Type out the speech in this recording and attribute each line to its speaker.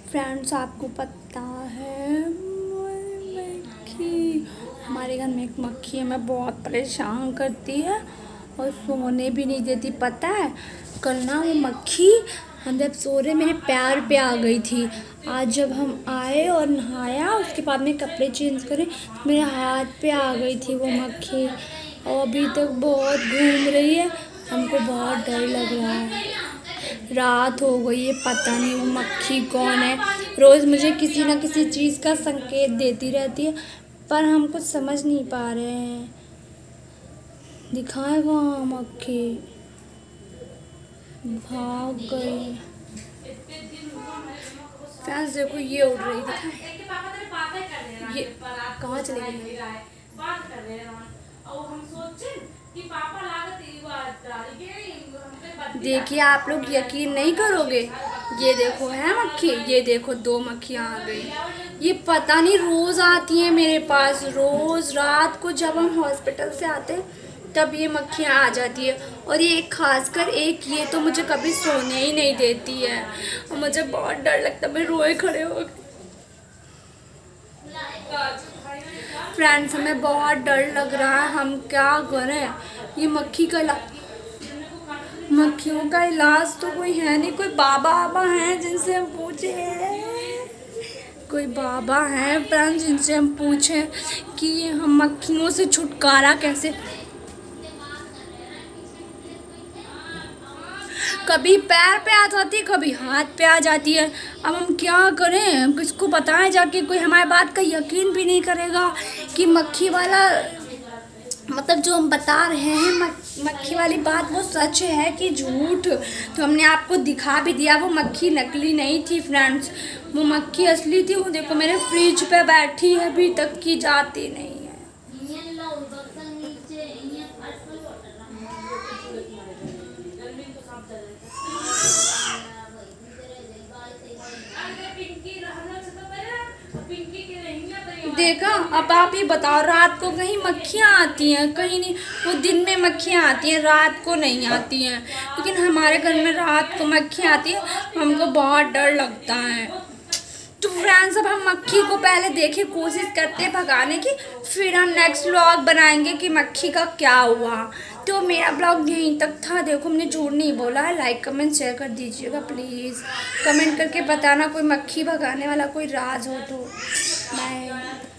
Speaker 1: Friends, आपको पता है मक्खी, हमारे घर में एक मक्खी है, मैं बहुत परेशान करती है और सोने भी नहीं देती। पता है कल ना वो मक्खी, हम जब सो रहे मेरे पैर पे आ गई थी। आज जब हम आए और नहाया, उसके बाद में कपड़े चेंज करे, मेरे हाथ पे आ गई थी वो मक्खी और अभी तक बहुत घूम रही है। हमको बहुत डर लग रहा है। रात हो गई है, पता नहीं वो मक्खी कौन है। रोज़ मुझे किसी ना किसी चीज़ का संकेत देती रहती है, पर हम कुछ समझ नहीं पा रहे हैं। दिखाए कहाँ मक्खी? भाग गई। फ्रेंड्स देखो, ये उड़ रही, दिखाए ये कहाँ चली गई? देखिए, आप लोग यकीन नहीं करोगे, ये देखो है मक्खी, ये देखो 2 मक्खियाँ आ गई। ये पता नहीं रोज़ आती हैं मेरे पास, रोज़ रात को जब हम हॉस्पिटल से आते हैं तब ये मक्खियाँ आ जाती है। और ये खासकर एक ये तो मुझे कभी सोने ही नहीं देती है और मुझे बहुत डर लगता है, मैं रोए खड़े हो। फ्रेंड्स, हमें बहुत डर लग रहा है, हम क्या करें? ये मक्खियों का इलाज तो कोई है नहीं। कोई बाबा हैं जिनसे हम पूछे, कोई बाबा हैं फ्रेंड्स जिनसे हम पूछें कि हम मक्खियों से छुटकारा कैसे। कभी पैर पे आ जाती है, कभी हाथ पे आ जाती है। अब हम क्या करें? किसको बताएं जाके? कोई हमारी बात का यकीन भी नहीं करेगा कि मक्खी वाला, मतलब जो हम बता रहे हैं मक्खी वाली बात वो सच है कि झूठ। तो हमने आपको दिखा भी दिया, वो मक्खी नकली नहीं थी फ्रेंड्स, वो मक्खी असली थी। वो देखो मेरे फ्रिज पे बैठी है, अभी तक की जाती नहीं है। देखा, अब आप ही बताओ, रात को कहीं मक्खियाँ आती हैं? कहीं नहीं। वो दिन में मक्खियाँ आती हैं, रात को नहीं आती हैं। लेकिन हमारे घर में रात को मक्खियाँ आती हैं, हमको बहुत डर लगता है। तो फ्रेंड्स, अब हम मक्खी को पहले देखे, कोशिश करते हैं भगाने की, फिर हम नेक्स्ट व्लॉग बनाएंगे कि मक्खी का क्या हुआ। तो मेरा ब्लॉग यहीं तक था। देखो, हमने झूठ नहीं बोला है। लाइक कमेंट शेयर कर दीजिएगा प्लीज़। कमेंट करके बताना कोई मक्खी भगाने वाला कोई राज हो तो। बाय।